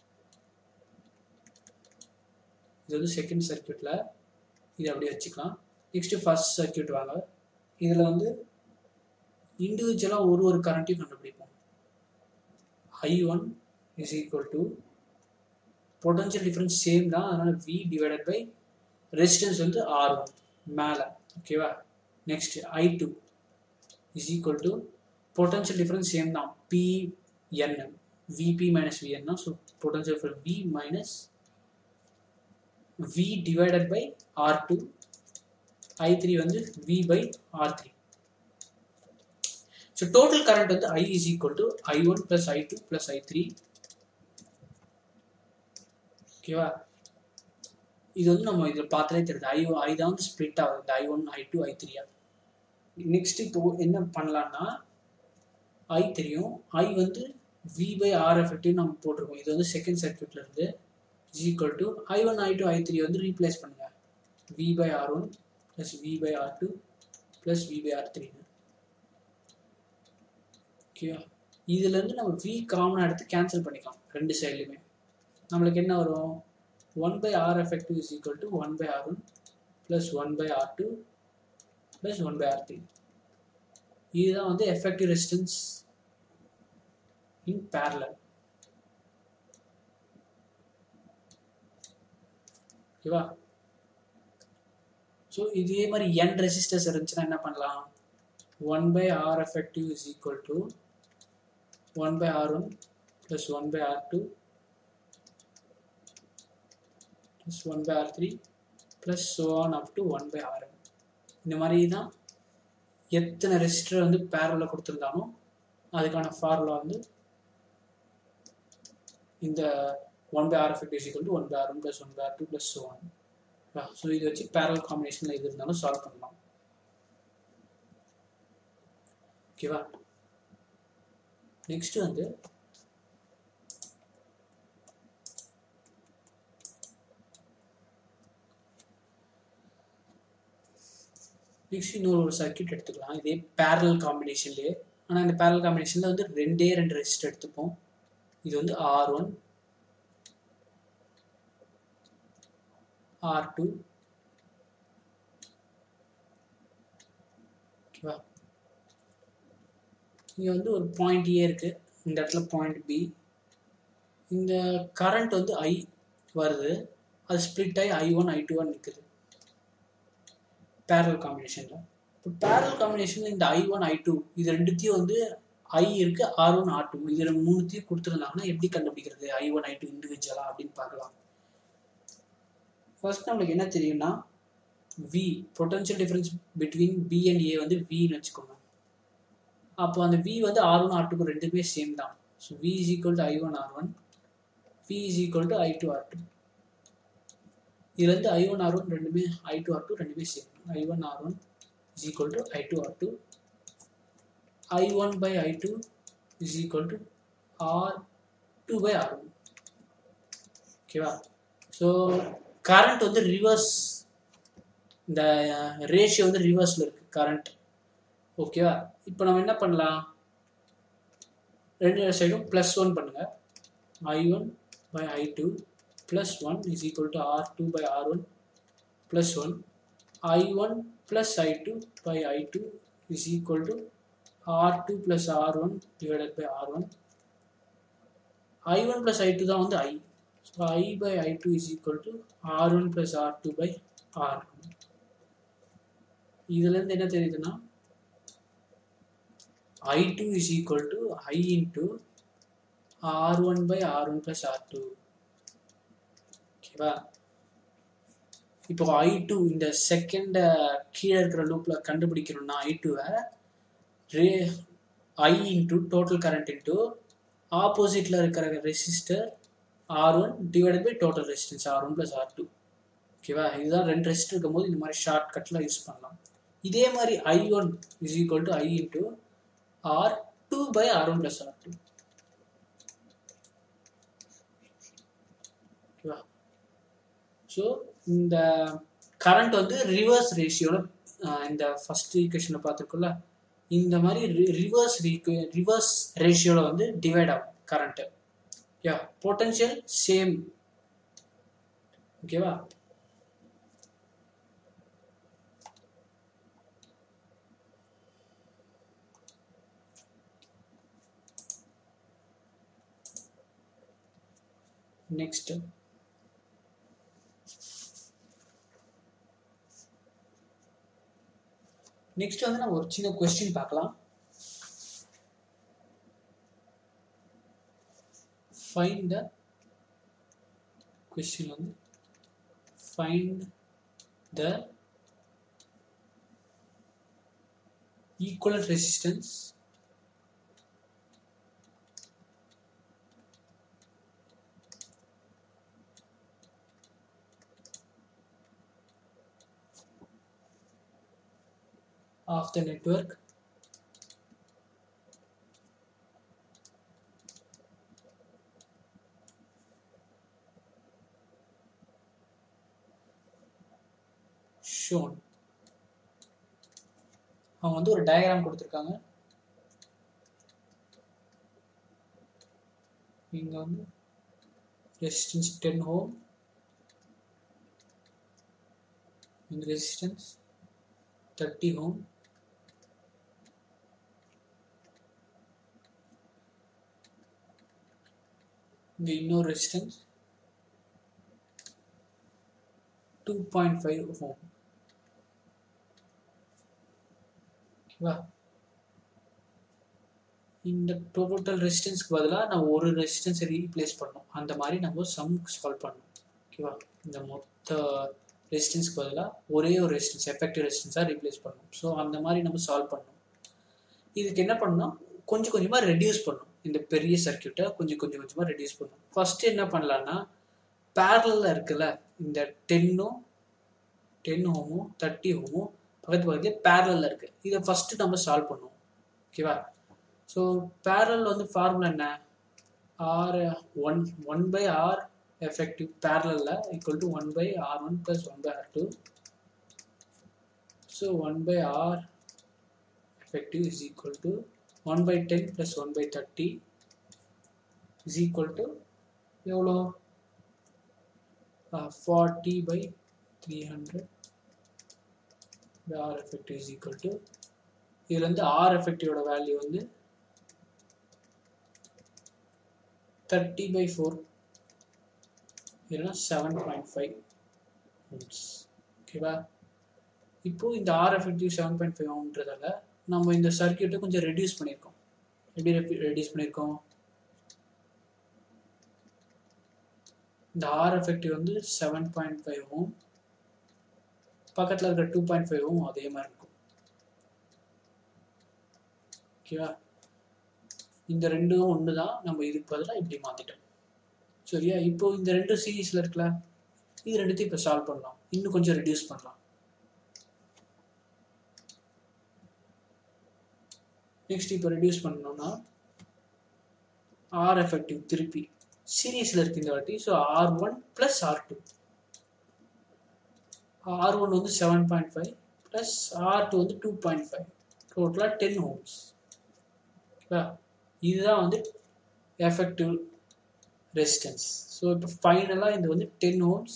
இது வந்து செகண்ட் சர்க்கியூட்டில் இது அப்படியே வச்சுக்கலாம். நெக்ஸ்ட்டு ஃபர்ஸ்ட் சர்க்கியூட் வாங்க. இதில் வந்து இண்டிவிஜுவலாக ஒரு கரண்ட்டையும் கண்டுபிடிப்போம். I1 is equal to potential difference same தான், அதனால் V டிவைடட் பை ரெசிஸ்டன்ஸ் வந்து R1 மேலே. ஓகேவா? Next I2 is equal to potential difference same தான், PN VP மைனஸ் VN தான். So potential difference V minus V divided by R2. I3 வந்து V by R3. So total current வந்து I is equal to I1 plus I2 plus I3. ஓகேவா? இது வந்து நம்ம இதில் பார்த்தாலே தெரியுது, ஐ தான் வந்து ஸ்ப்ளிட் ஆகுது இந்த I1 I2 I3. நெக்ஸ்ட் இப்போ என்ன பண்ணலான்னா, ஐ தெரியும், ஐ வந்து V by R எஃபெக்டிவ் நம்ம போட்டிருக்கோம். இது வந்து செகண்ட் சர்க்கியூட்ல இருந்து is equal to I1 I2 I3 வந்து ரீப்ளேஸ் பண்ணுங்க. V by R1 plus V by R2 plus V by R3. ஓகேவா? இதுலேருந்து நம்ம V காமனாக எடுத்து கேன்சல் பண்ணிக்கலாம் ரெண்டு சைட்லையுமே. நம்மளுக்கு என்ன வரும்? 1 by R effective is equal to 1 by R1 plus 1 by R2 plus 1 by R3. இதுதான் வந்து effective resistance in parallel. ஓகேவா? ஸோ இதே மாதிரி n ரெசிஸ்டர்ஸ் இருந்துச்சுன்னா என்ன பண்ணலாம்? 1 by R effective is equal to 1 by R1 plus 1 by R2 plus 1 by R3 plus so on up to 1 by Rn. இந்த மாதிரி தான் எத்தனை ரெசிஸ்டர் வந்து பேரலில் கொடுத்துருந்தாலும் அதுக்கான ஃபார்முலா வந்து இந்த 1 by R effective is equal to 1 by R1 plus 1 by R2 plus so on. So இது வச்சு பேரல் காம்பினேஷனில் எது இருந்தாலும் சால்வ் பண்ணலாம். ஓகேவா? நெக்ஸ்ட் வந்து நெக்ஸ்ட் இன்னொரு சர்க்கியூட் எடுத்துக்கலாம், இதே பேரல் காம்பினேஷன்லேயே. ஆனால் இந்த பேரல் காம்பினேஷனில் வந்து ரெண்டு ரெசிஸ்டர் எடுத்துப்போம். இது வந்து R1 R2. ஓகேவா? இங்கே வந்து ஒரு பாயிண்ட் ஏ இருக்குது, இந்த இடத்துல பாயிண்ட் பி. இந்த கரண்ட் வந்து ஐ வருது, அது ஸ்ப்ளிட் ஆகி I1 I2 நிற்குது பேரல் காம்பினேஷனில். இப்போ பேரல் காம்பினேஷனில் இந்த I1 I2 இது ரெண்டுத்தையும் வந்து ஐ இருக்குது, R1 R2 இது மூணுத்தையும் கொடுத்துருந்தாங்கன்னா எப்படி கண்டுபிடிக்கிறது I1 I2 இண்டிவிஜுவலா அப்படின்னு பார்க்கலாம். ஃபர்ஸ்ட் நம்மளுக்கு என்ன தெரியும்னா, V potential difference between B and A வந்து Vன்னு வச்சுக்கோங்க. அப்போ அந்த V வந்து R1 R2 ரெண்டுமே சேம் தான். So V is equal to I1 R1, V is equal to I2 R2. இதுலேருந்து I1 R1 ரெண்டுமே I2 R2 ரெண்டுமே same. I1 R1 is equal to I2 R2. I1 by I2 is equal to R2 by R1. ஓகேவா? So current வந்து reverse, இந்த ratio வந்து ரிவர்ஸில் இருக்குது current. ஓகேவா? இப்போ நம்ம என்ன பண்ணலாம், ரெண்டு சைடும் +1 பண்ணுங்க. I1 by I2 plus 1 is equal to R2 by R1 plus 1. I1 plus I2 by I2 is equal to R2 plus R1 divided by R1. I1 plus I2 தான் வந்து I. So I by I2 is equal to R1 plus R2 by R1. இதுலேருந்து என்ன தெரியுதுன்னா, I2 is equal to I into R1 by R1 plus R2. ஓகேவா? இப்போ I2 இந்த second கீழே இருக்கிற லூப்பில் கண்டுபிடிக்கணும்னா I2வை I into total current into ஆப்போசிட்டில் இருக்கிற resistor R1 divided by total resistance R1 plus R2. ஓகேவா? இதுதான் 2 ரெசிஸ்டர் இருக்கும்போது இந்த மாதிரி ஷார்ட் கட்லாம் யூஸ் பண்ணலாம். இதே மாதிரி I1 is equal to I into R2 by R1 plus R2. ஓகேவா? ஸோ இந்த கரண்ட் வந்து ரிவர்ஸ் ரேஷியோட இந்த ஃபர்ஸ்ட் ஈக்குவேஷனில் பார்த்துருக்கோம்ல, இந்த மாதிரி ரிவர்ஸ் ரேஷியோவில் வந்து டிவைட் ஆகும் கரண்ட்டு. Yeah potential same. ஓகேவா? நெக்ஸ்ட் வந்து நம்ம ஒரு சின்ன கொஸ்டின் பார்க்கலாம். ஃபைண்ட் த கொஸ்டின் வந்து find the equivalent resistance of the network shown. அவங்க வந்து ஒரு டயக்ராம் கொடுத்துருக்காங்க. இங்க வந்து ரெசிஸ்டன்ஸ் 10 ஓம், இந்த ரெசிஸ்டன்ஸ் 30 ஓம், இங்க இன்னொரு ரெசிஸ்டன்ஸ் 2.5 ஓம். ஓகேவா? இந்த டோட்டல் ரெசிஸ்டன்ஸ்க்கு பதிலாக நம்ம ஒரு ரெசிஸ்டன்ஸை ரீப்ளேஸ் பண்ணோம். அந்த மாதிரி நம்ம சம் சால்வ் பண்ணோம். ஓகேவா? இந்த மொத்த ரெசிஸ்டன்ஸ்க்கு பதிலாக ஒரே ஒரு ரெசிஸ்டன்ஸ் எஃபெக்டிவ் ரெசிஸ்டன்ஸாக ரீப்ளேஸ் பண்ணோம். ஸோ அந்த மாதிரி நம்ம சால்வ் பண்ணோம். இதுக்கு என்ன பண்ணோம்? கொஞ்சம் கொஞ்சமாக ரெடியூஸ் பண்ணோம். இந்த பெரிய சர்க்கியூட்டை கொஞ்சம் கொஞ்சமாக ரெடியூஸ் பண்ணோம். ஃபர்ஸ்ட் என்ன பண்ணலான்னா, பேரலில் இருக்குல்ல, இந்த 10 ஓமும் 30 ஓமும் பக்கத்துலேயே பேரலில் இருக்குது. இதை ஃபஸ்ட்டு நம்ம சால்வ் பண்ணுவோம். ஓகேவா? ஸோ பேரல் வந்து ஃபார்முலா என்ன? ஒன் பை ஆர் எஃபெக்டிவ் பேரலில் equal to 1 by R1 plus 1 by R2. So 1 by R effective is equal to 1 by 10 plus 1 by 30 is equal to எவ்வளோ? 40 by 300. R effective is equal to, இதில் வந்து R effectiveோட value வந்து 30 by 4 இல்லைன்னா 7.5 ohms. ஓகேவா? இப்போ இந்த R effective 7.5 ohmன்றதால நம்ம இந்த சர்க்கியூட்டை கொஞ்சம் ரெடியூஸ் பண்ணியிருக்கோம். எப்படி ரெடியூஸ் பண்ணியிருக்கோம்? இந்த R effective வந்து 7.5 ohm, பக்கத்தில் இருக்கிற 2.5 ohm அதே மாதிரி இருக்கும். ஓகேவா? இந்த ரெண்டும் ஒன்று தான். நம்ம இதுக்கு பதிலாக இப்படி மாற்றிட்டோம். சரியா? இப்போ இந்த ரெண்டு சீரீஸில் இருக்குல்ல, இது ரெண்டுத்தையும் இப்போ சால்வ் பண்ணலாம். இன்னும் கொஞ்சம் ரெடியூஸ் பண்ணலாம். நெக்ஸ்ட் இப்போ ரெடியூஸ் பண்ணோம்னா ஆர் எஃபெக்டிவ் திருப்பி சீரீஸில் இருக்கு இந்த வாட்டி. So R1 plus R2. R1 வந்து 7.5 ப்ளஸ் R2 வந்து 2.5, டோட்டலாக 10 ohms. ஓகேவா? இதுதான் வந்து எஃபெக்டிவ் ரெசிஸ்டன்ஸ். ஸோ இப்போ ஃபைனலாக இது வந்து 10 ohms.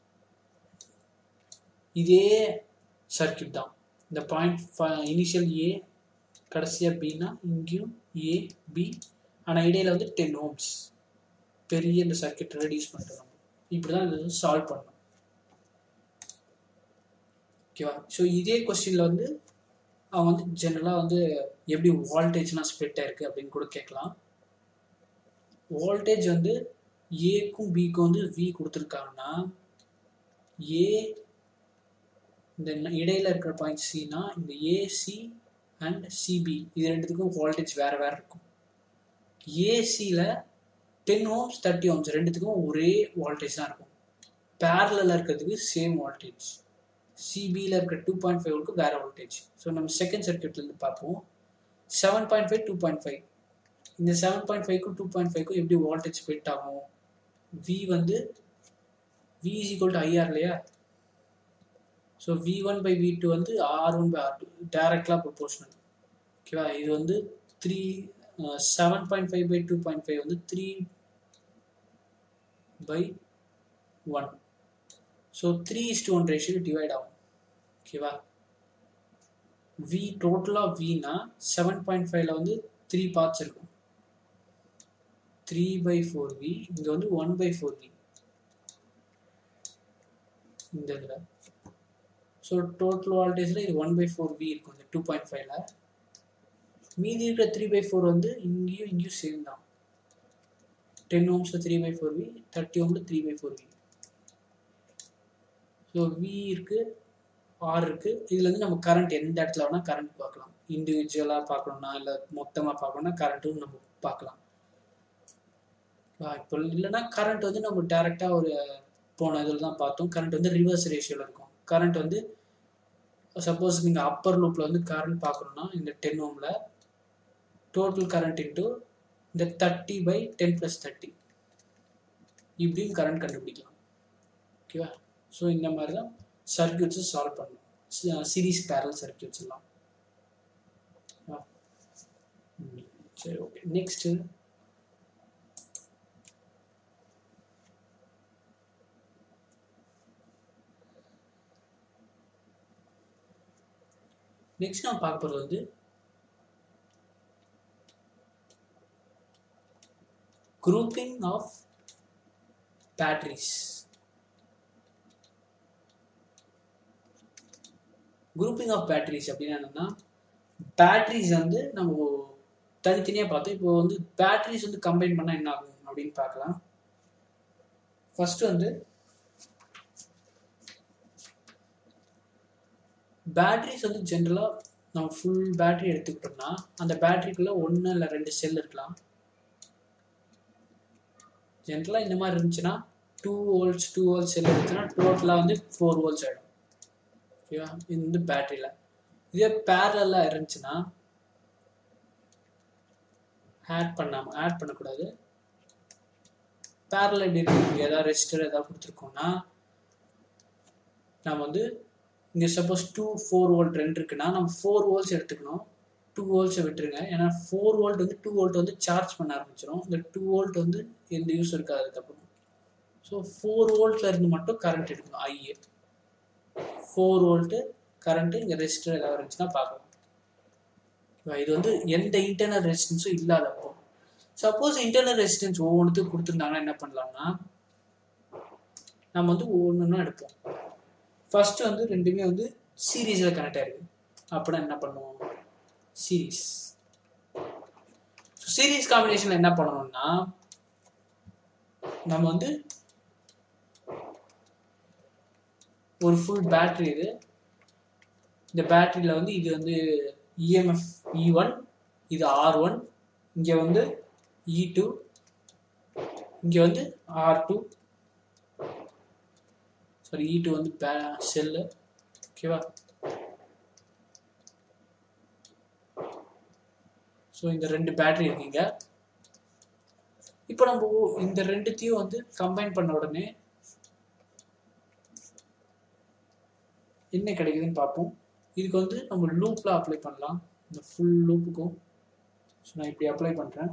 இதே சர்க்கியூட் தான். இந்த பாயிண்ட் இனிஷியல் ஏ கடைசியாக பின்னா இங்கேயும் ஏ பி, ஆனால் இடையில வந்து 10 ohms. பெரிய இந்த சர்க்கியூட் ரெடியூஸ் பண்ணிட்டு இப்படி தான் இது சால்வ் பண்ணணும். ஓகேவா? ஸோ இதே கொஸ்டினில் வந்து அவன் வந்து ஜென்ரலாக வந்து எப்படி வோல்டேஜ்லாம் ஸ்ப்ளிட் ஆயிருக்கு அப்படின்னு கூட கேட்கலாம். வோல்டேஜ் வந்து ஏக்கும் பிக்கும் வந்து வி கொடுத்துருக்காங்கன்னா, ஏ இந்த இடையில இருக்கிற பாயிண்ட் சினா இந்த ஏசி அண்ட் சிபி இது ரெண்டுத்துக்கும் வோல்டேஜ் வேறு வேறு இருக்கும். ஏசியில் 10 ohms 30 ohms ரெண்டுத்துக்கும் ஒரே வோல்டேஜ் தான் இருக்கும். பேரலில் இருக்கிறதுக்கு சேம் வோல்டேஜ், சிபியில் இருக்கிற 2.5 வோல்ட்டுக்கு வேறு வோல்டேஜ். ஸோ நம்ம செகண்ட் சர்க்கியூட்லேருந்து பார்ப்போம். 7.5 2.5, இந்த 7.5க்கும் 2.5க்கும் எப்படி வோல்டேஜ் ஸ்ப்ளிட் ஆகும்? V வந்து V is equal to IR இல்லையா? ஸோ V1 by V2 வந்து R1 by R2 டைரக்ட்லாக ப்ரொபோர்ஷனல். ஓகேவா? இது வந்து 7.5 by 2.5 வந்து 3 by 1. ஸோ 3:1 ரேஷியோ டிவைட் ஆகும். ஓகேவா? V டோட்டலாக Vனா 7.5ல வந்து 3 பார்ட்ஸ் இருக்கும். 3/4V, இங்கே வந்து 1/4V இந்த இதில். ஸோ டோட்டல் வால்டேஜில் இது 1/4V இருக்கும் இந்த 2.5ல. மீதி இருக்கிற 3/4 வந்து இங்கேயும் சேம் தான். 10 ohmஸில் 3/4V, 30 ohmஸில் 3/4V. ஸோ V இருக்குது, R இருக்குது. இதுல இருந்து நம்ம கரண்ட் எந்த இடத்துல வேணால் கரண்ட் பார்க்கலாம். இண்டிவிஜுவலாக பார்க்கணும்னா இல்லை மொத்தமாக பார்க்கணும்னா கரண்ட்டும் நம்ம பார்க்கலாம். இப்போ இல்லைன்னா கரண்ட் வந்து நம்ம டேரெக்டாக ஒரு போன இதில் தான் பார்த்தோம். கரண்ட் வந்து ரிவர்ஸ் ரேஷியோவில் இருக்கும். கரண்ட் வந்து சப்போஸ் நீங்கள் அப்பர் லூப்பில் வந்து கரண்ட் பார்க்கணுன்னா இந்த 10 ohmல டோட்டல் கரண்ட் இன்ட்டு இந்த 30/10 + 30 இப்படியும் கரண்ட் கண்டுபிடிக்கலாம். ஓகேவா? ஸோ இந்த மாதிரி தான் சர்க்கியூட்ஸை சால்வ் பண்ணணும், சீரீஸ் பேரல் சர்க்கியூட்ஸ் எல்லாம். சரி, ஓகே. நெக்ஸ்ட்டு நம்ம பார்க்க போகிறது வந்து grouping of batteries. Grouping of batteries அப்படின்னா என்னன்னா, பேட்டரிஸ் வந்து நம்ம தனித்தனியாக பார்த்தோம். இப்போ வந்து பேட்டரிஸ் வந்து கம்பைன் பண்ணால் என்ன ஆகும் அப்படின்னு பார்க்கலாம். ஃபர்ஸ்ட் வந்து பேட்டரிஸ் வந்து ஜென்ரலாக நம்ம ஃபுல் பேட்டரி எடுத்துக்கிட்டோம்னா அந்த பேட்டரிக்குள்ளே 1 இல்லை 2 செல் இருக்கலாம். ஜென்ரலாக இந்த மாதிரி இருந்துச்சுன்னா 2 volts செல் இருந்துச்சுன்னா டோட்டலாக வந்து 4 volts ஆகிடும். ஓகேவா? இது வந்து பேட்டரியில். இதே பேரலாக இருந்துச்சுன்னா ஆட் பண்ணக்கூடாது. பேரலில் எப்படி இருக்கு, ஏதாவது ரெசிஸ்டர் ஏதாவது கொடுத்துருக்கோம்னா நம்ம வந்து இங்கே சப்போஸ் 4 volt 2 இருக்குன்னா நம்ம 4 volts எடுத்துக்கணும். 2 volts விட்டுருங்க. ஏன்னா 4 volt வந்து 2 volt வந்து சார்ஜ் பண்ண ஆரம்பிச்சிடும். இந்த 2 volt வந்து எந்த யூஸ் இருக்காது அதுக்கப்புறம். ஸோ 4 voltல இருந்து மட்டும் கரண்ட் எடுக்கணும். ஐஏ 4 volt கரண்ட்டு இங்கே ரெசிஸ்டர் ஏதாவது இருந்துச்சுன்னா பார்க்கலாம். இது வந்து எந்த இன்டர்னல் ரெசிஸ்டன்ஸும் இல்லாதப்போ. சப்போஸ் இன்டர்னல் ரெசிஸ்டன்ஸ் ஒவ்வொன்றுத்துக்கும் கொடுத்துருந்தாங்கன்னா என்ன பண்ணலாம்னா நம்ம வந்து ஒவ்வொன்றுன்னா எடுப்போம். ஃபர்ஸ்ட் வந்து ரெண்டுமே வந்து சீரீஸில் கனெக்ட் ஆயிருக்கு. அப்படின்னா என்ன பண்ணுவோம்? சீரீஸ் காம்பினேஷன்ல என்ன பண்ணணும்னா நம்ம வந்து ஒரு ஃபுல் பேட்டரி இது. இந்த பேட்டரியில் வந்து இது வந்து இஎம்எஃப் E1, இது R1, இங்கே வந்து E2, இங்கே வந்து R2, சாரி E2 வந்து செல்லு. ஓகேவா? ஸோ இந்த 2 பேட்டரி இருக்குங்க. இப்போ நம்ம இந்த ரெண்டுத்தையும் வந்து கம்பைன் பண்ண உடனே என்ன கிடைக்குதுன்னு பார்ப்போம். இதுக்கு வந்து நம்ம லூப்பில் அப்ளை பண்ணலாம். இந்த ஃபுல் லூப்புக்கும் ஸோ நான் இப்படி அப்ளை பண்ணுறேன்.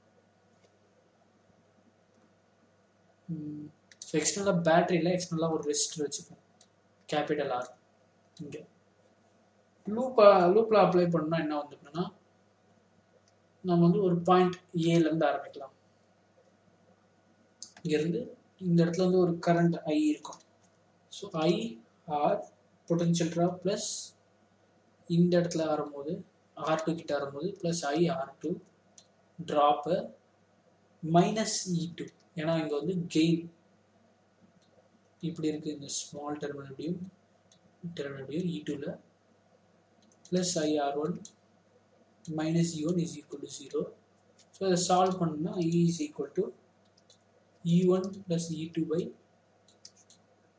ஸோ எக்ஸ்டர்னலாக பேட்டரியில் எக்ஸ்டர்னலாக ஒரு ரெசிஸ்டர் வச்சுப்போம், கேபிட்டல் R. இங்கே லூப்பில் அப்ளை பண்ணால் என்ன வந்துட்டுன்னா நம்ம வந்து ஒரு பாயிண்ட் ஏலேருந்து ஆரம்பிக்கலாம். இங்கேருந்து இந்த இடத்துல வந்து ஒரு கரண்ட் I இருக்கும். So IR potential drop plus இந்த இடத்துல வரும்போது R2 கிட்ட வரும்போது plus IR2 drop minus E2. ஏன்னா இங்கே வந்து கெயின் இப்படி இருக்குது. இந்த ஸ்மால் டெர்மினல் E2ல plus IR1 minus E1 is equal to 0. So அதை சால்வ் பண்ணணும்னா E is equal to E1 plus E2 by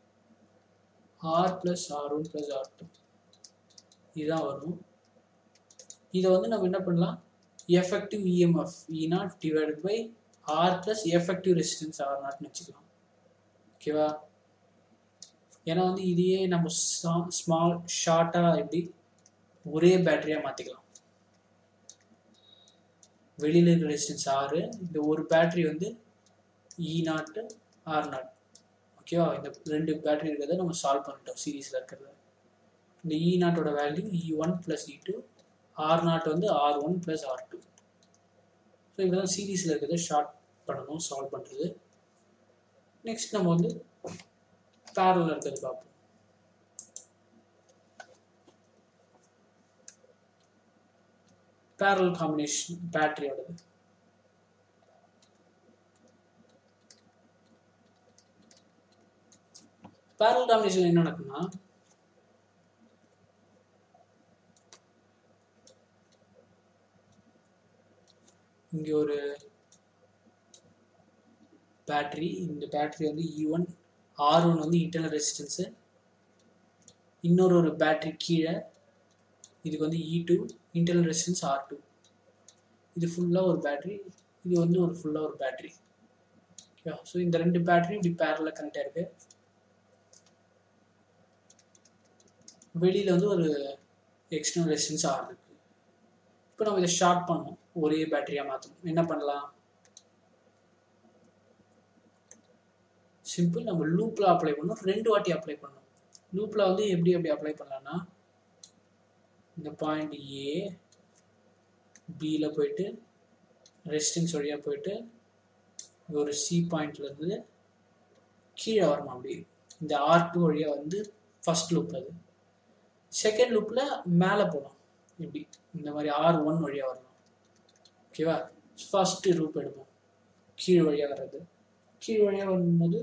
R plus R one plus R two இதுதான் வரும். இதை வந்து நம்ம என்ன பண்ணலாம், effective EMF E0 divided by R plus effective resistance R0ன்னு வச்சுக்கலாம். ஓகேவா? ஏன்னா வந்து இதையே நம்ம ஸ்மால் ஷார்ட்டாக எப்படி ஒரே பேட்டரியாக மாற்றிக்கலாம். வெளியில் இருக்கிற ரெசிஸ்டன்ஸ் ஆறு, இந்த ஒரு பேட்டரி வந்து E0 R0. ஓகேவா? இந்த ரெண்டு பேட்டரி இருக்கிறத நம்ம சால்வ் பண்ணிட்டோம் சீரீஸில் இருக்கிறத. இந்த E0ஓட value E1 plus E2, R0 வந்து R1 ப்ளஸ் R2. ஸோ இப்படிதான் சீரீஸில் இருக்கிறத ஷார்ட் பண்ணணும், சால்வ் பண்ணுறது. நெக்ஸ்ட் நம்ம வந்து பேரலில் இருக்கிறது பார்ப்போம். பேரல் காம்பினேஷன் பேட்டரியோடது. பேரல் காம்பினேஷன் என்ன நடக்குன்னா, இங்கே ஒரு பேட்டரி, இந்த பேட்டரி வந்து E1 R1 வந்து இன்டர்னல் ரெசிஸ்டன்ஸு, இன்னொரு பேட்டரி கீழே இதுக்கு வந்து E2 இன்டர்னல் ரெசிஸ்டன்ஸ் R2. இது ஃபுல்லாக ஒரு பேட்டரி, இது வந்து ஃபுல்லாக ஒரு பேட்டரி. ஓகே, ஸோ இந்த ரெண்டு பேட்டரி இப்படி பேரலில் கனெக்ட் ஆயிருக்கு. வெளியில் வந்து ஒரு எக்ஸ்டர்னல் ரெசிஸ்டன்ஸ் R இருக்கு. இப்போ நம்ம இதை ஷார்ட் பண்ணோம், ஒரே பேட்டரியாக மாற்றணும். என்ன பண்ணலாம்? சிம்பிள், நம்ம லூப்பில் அப்ளை பண்ணணும், 2 வாட்டி அப்ளை பண்ணணும். லூப்பில் வந்து எப்படி அப்ளை பண்ணலான்னா, இந்த பாயிண்ட் ஏ பியில் போயிட்டு ரெசிஸ்டன்ஸ் வழியாக போயிட்டு ஒரு சி பாயிண்ட்லேருந்து கீழே வரணும். அப்படி இந்த R2 வழியாக வந்து ஃபர்ஸ்ட் லூப், அது செகண்ட் லூப்பில் மேலே போகலாம். இப்படி இந்த மாதிரி R1 வழியாக வரலாம். ஓகேவா? ஃபர்ஸ்ட்டு லூப் எடுப்போம், கீழ் வழியாக வர்றது. கீழ் வழியாக வரும்போது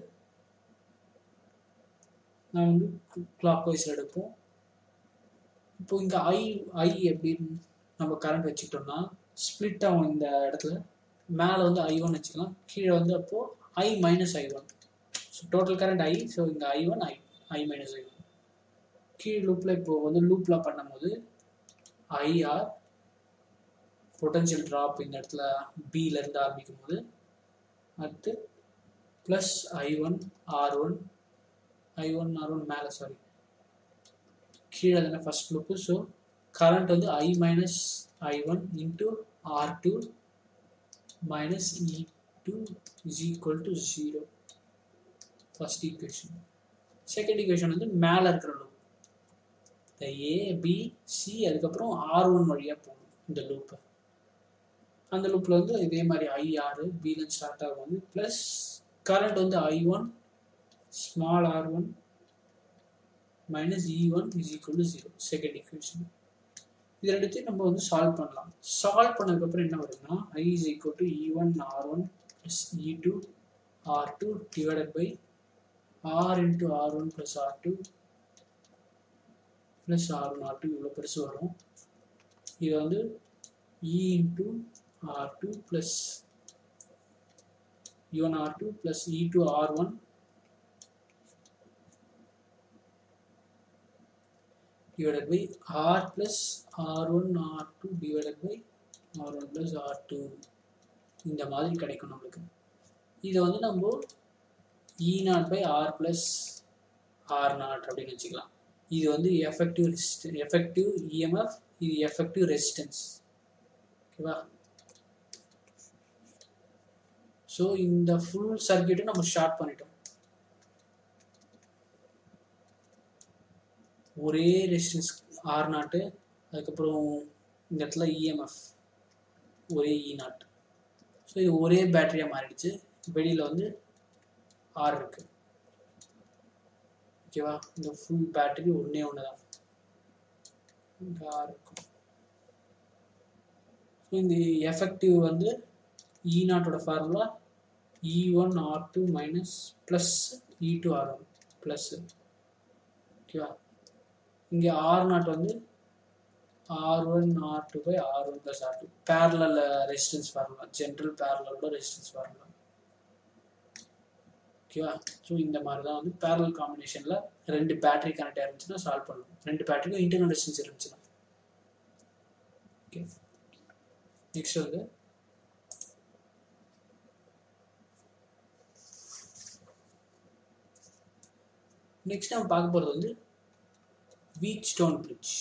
நான் வந்து கிளாக் வைஸில் எடுப்போம். இப்போ இங்கே ஐ எப்படின்னு நம்ம கரண்ட் வச்சுக்கிட்டோம்னா ஸ்ப்ளிட் ஆகும். இந்த இடத்துல மேலே வந்து I1 வச்சுக்கலாம், கீழே வந்து அப்போது I minus I1. So total current I, so இங்கே I1 I மைனஸ் I1. கீழ் லூப்பில் இப்போ வந்து லூப்பில் பண்ணும்போது IR பொட்டன்ஷியல் ட்ராப் இந்த இடத்துல பியிலேருந்து ஆரம்பிக்கும் போது அடுத்து ப்ளஸ் I1 R1 மேலே, சாரி கீழே தானே ஃபர்ஸ்ட் லூப்பு. ஸோ கரண்ட் வந்து I minus I1 into R2 minus E2 is equal to 0. First equation. Second equation வந்து மேலே இருக்கிற லூப், இந்த ABC, அதுக்கப்புறம் R1 வழியாக போகணும் இந்த லூப்பை. அந்த லூப்பில் வந்து இதே மாதிரி IR பியில் ஸ்டார்ட் ஆகும் வந்து ப்ளஸ் கரண்ட் வந்து I1 small R1 minus E1 is equal to 0. Second equation. இது ரெண்டுத்தையும் நம்ம வந்து சால்வ் பண்ணலாம். சால்வ் பண்ணதுக்கப்புறம் என்ன வருதுன்னா, I is equal to E1 R1 plus E2 R2 divided by R into R1 plus R2 plus R1 R2 இவ்வளோ பெருசு வரும். இது வந்து E into R2 plus E1 R2 plus E2 R1 divided by R plus R1 R2 divided by R1 plus R2. இந்த மாதிரி கிடைக்கும் நம்மளுக்கு. இதை வந்து நம்ம E0 by R plus R0 அப்படின்னு வச்சுக்கலாம். இது வந்து எஃபெக்டிவ் EMF, இது எஃபெக்டிவ் ரெசிஸ்டன்ஸ். ஓகேவா? ஸோ இந்த ஃபுல் சர்க்யூட்டை நம்ம ஷார்ட் பண்ணிட்டோம். ஒரே ரெசிஸ்டன்ஸ் R0, அதுக்கப்புறம் இந்த இடத்துல EMF ஒரே E0. ஸோ இது ஒரே பேட்டரியாக மாறிடுச்சு. வெளியில் வந்து R இருக்கு. ஓகேவா? இந்த ஃபுல் பேட்டரி ஒன்று தான் இங்கே R இருக்கும். ஸோ இந்த எஃபெக்டிவ் வந்து E0ஓட formula E1 R2 minus plus E2 R1 plus. ஓகேவா? இங்கே R0 வந்து R1 R2 by R1 plus R2 parallel resistance formula, general பேரலோட ரெசிஸ்டன்ஸ் ஃபார்முலா. ஓகேவா? ஸோ இந்த மாதிரி தான் வந்து பேரலல் காம்பினேஷனில் 2 பேட்டரி கனெக்ட் ஆயிருந்துச்சுன்னா சால்வ் பண்ணணும். 2 பேட்டரிக்கும் இன்டர்னல் ரெசிஸ்டன்ஸ் இருந்துச்சுன்னா. ஓகே, நெக்ஸ்ட் வந்து நெக்ஸ்ட் நம்ம பார்க்க போகிறது வந்து வீட்ஸ்டோன் பிரிட்ஜ்.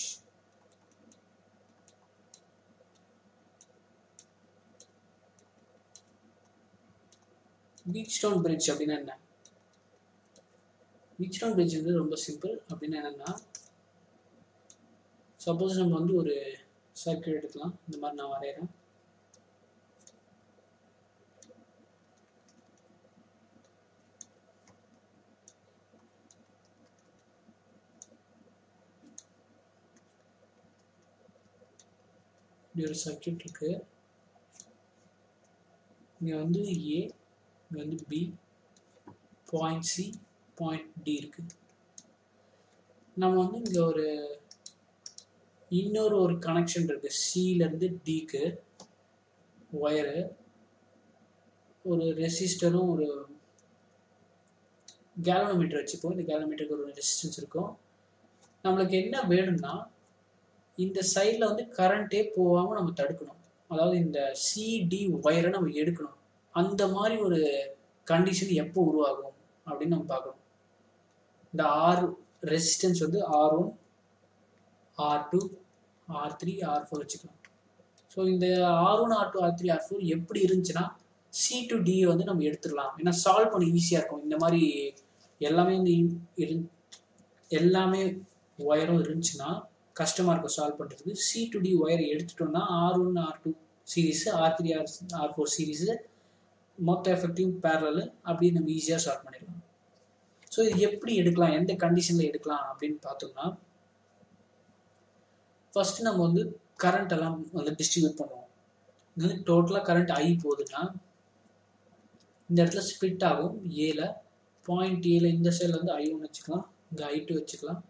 வீட்ஸ்டோன் பிரிட்ஜ் அப்படின்னா என்ன? வீட்ஸ்டோன் பிரிட்ஜ் வந்து ரொம்ப சிம்பிள். அப்படின்னா என்னன்னா, சப்போஸ் நம்ம வந்து ஒரு சர்க்கியூட் எடுக்கலாம். இந்த மாதிரி நான் வரைகிறேன். இப்படி ஒரு சர்க்கியூட் இருக்கு. இங்கே வந்து ஏ, இங்கே வந்து B, point C, point D இருக்கு. நம்ம வந்து இங்கே ஒரு இன்னொரு கனெக்ஷன் இருக்கு. சிலேருந்து டிக்கு ஒயரு, ஒரு ரெசிஸ்டரும் ஒரு கேலோமீட்டர் வச்சுப்போம். இந்த கேலோமீட்டருக்கு ஒரு ரெசிஸ்டன்ஸ் இருக்கும். நம்மளுக்கு என்ன வேணும்னா, இந்த சைடில் வந்து கரண்ட்டே போகாமல் நம்ம தடுக்கணும். அதாவது இந்த சிடி ஒயரை நம்ம எடுக்கணும். அந்த மாதிரி ஒரு கண்டிஷன் எப்போ உருவாகும் அப்படின்னு நம்ம பார்க்கணும். இந்த ஆர் ரெசிஸ்டன்ஸ் வந்து R1, R2, R3, R4 வச்சுக்கலாம். ஸோ இந்த R1, R2, R3, R4 எப்படி இருந்துச்சுன்னா C to D வந்து நம்ம எடுத்துடலாம். ஏன்னா சால்வ் பண்ண ஈஸியாக இருக்கும். இந்த மாதிரி எல்லாமே வந்து எல்லாமே ஒயரும் இருந்துச்சுன்னா கஷ்டமாக இருக்கும் சால்வ் பண்ணுறதுக்கு. C to D ஒயரை எடுத்துட்டோம்னா R1, R2 series, R3, R4 series, மொத்த எஃபெக்டிவ் பேரலல் அப்படி நம்ம ஈஸியாக சால்வ் பண்ணிடலாம். ஸோ இது எப்படி எடுக்கலாம், எந்த கண்டிஷனில் எடுக்கலாம் அப்படின்னு பார்த்தோம்னா, ஃபர்ஸ்ட் நம்ம வந்து கரண்ட் எல்லாம் வந்து டிஸ்ட்ரிபியூட் பண்ணுவோம். இது வந்து டோட்டலாக கரண்ட் I போகுதுன்னா இந்த இடத்துல ஸ்ப்ளிட் ஆகும். ஏல பாயிண்ட் ஏல இந்த சைடில் வந்து I1 வச்சுக்கலாம், இங்கே I2 வச்சுக்கலாம்.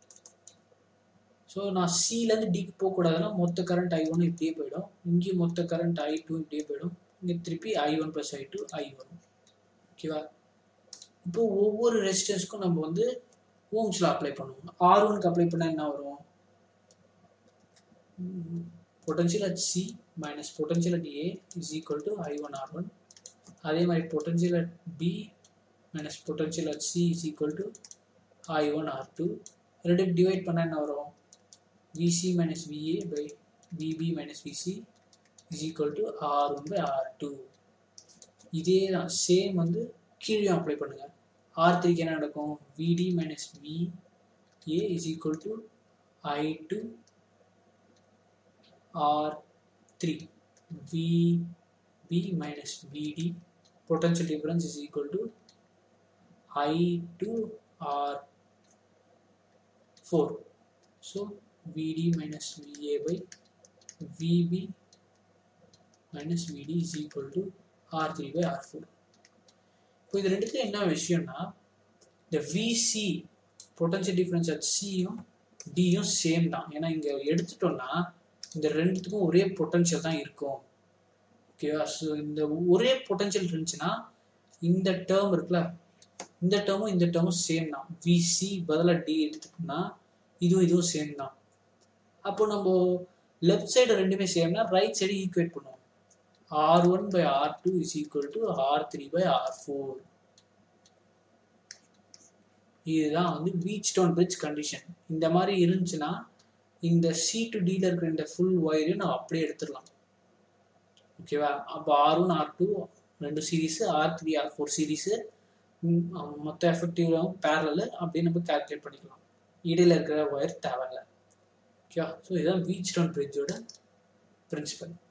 ஸோ நான் சிலேருந்து டிக்கு போகக்கூடாதுன்னா மொத்த கரண்ட் I1 இப்படியே போயிடும். இங்கேயும் மொத்த கரண்ட் I2 இப்படியே போயிடும். இங்கே திருப்பி I1 + I2 I வரும். ஓகேவா? இப்போ ஒவ்வொரு ரெசிஸ்டன்ஸ்க்கும் நம்ம வந்து ஓம்ஸ்ல அப்ளை பண்ணுவோம். R1க்கு அப்ளை பண்ணால் என்ன வரும்? Potential at C minus potential at A is equal to I1 R1. அதே மாதிரி potential at B minus potential at C is equal to I1 R2. ரெண்டு டிவைட் பண்ணால் என்ன வரும்? VC minus VA by VB minus VC is equal to R1 by R2. இதே தான் same வந்து கீழே அப்ளை பண்ணுங்க. R3க்கு என்ன நடக்கும்? VD minus VA is equal to I2 R3. VB minus VD potential difference is equal to I2 R4. So VD minus VA by VB minus VD is equal to R3 by R4. இப்போ இது ரெண்டுத்துல என்ன விஷயம்னா, இந்த VC potential difference at C-யும் D-யும் same தான். ஏன்னா இங்க எடுத்துட்டோம்னா இந்த ரெண்டுத்துக்கும் ஒரே பொட்டன்ஷியல் தான் இருக்கும். ஓகேவா? ஸோ இந்த ஒரே பொட்டன்ஷியல் இருந்துச்சுன்னா இந்த டேர்ம் இருக்குல்ல, இந்த டேர்மும் சேம் தான். விசி பதிலாக டி எடுத்துட்டோம்னா இதுவும் சேம் தான். அப்போ நம்ம லெஃப்ட் சைடு ரெண்டுமே சேம்னா ரைட் சைடு ஈக்குவேட் பண்ணுவோம். R1 by R2 is equal to R3 by R4. இதுதான் வந்து வீட்ஸ்டோன் பிரிட்ஜ் கண்டிஷன். இந்த மாதிரி இருந்துச்சுன்னா இந்த C to D இருக்கிற இந்த ஃபுல் ஒயரையும் நம்ம அப்படியே எடுத்துடலாம். ஓகேவா? அப்போ R1 R2 ரெண்டு சீரீஸு, R3 R4 சீரீஸு, மொத்த எஃபெக்டிவாகவும் பேரலல் அப்படியே நம்ம கால்குலேட் பண்ணிக்கலாம். இடையில இருக்கிற ஒயர் தேவையில்லை. ஓகேவா? ஸோ இதுதான் வீட்ஸ்டோன் பிரிட்ஜோட பிரின்சிபல்.